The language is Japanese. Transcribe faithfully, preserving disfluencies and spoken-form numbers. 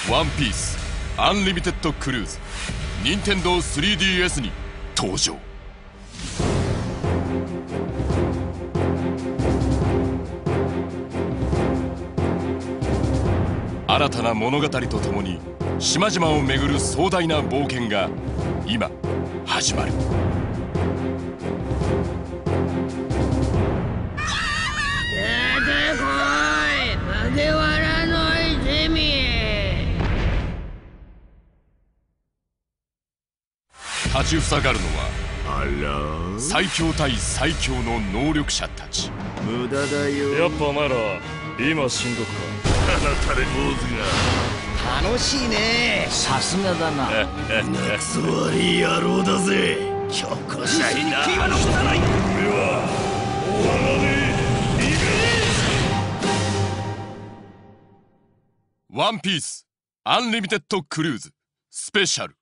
ワンピースアンリミテッドクルーズ任天堂 スリーディーエス に登場。新たな物語とともに島々を巡る壮大な冒険が今始まる。 出てこい麦わらの泉。 立ちふさがるのはあら最強対最強の能力者たち。 無駄だよ。 やっぱお前ら今死んどくか。 あなたで坊主楽しいね。さすがだな。 がクソ悪い野郎だぜ。強行しゃいな。 悔は残さない。 俺は終わらねえ。 ワンピースアンリミテッドクルーズスペシャル。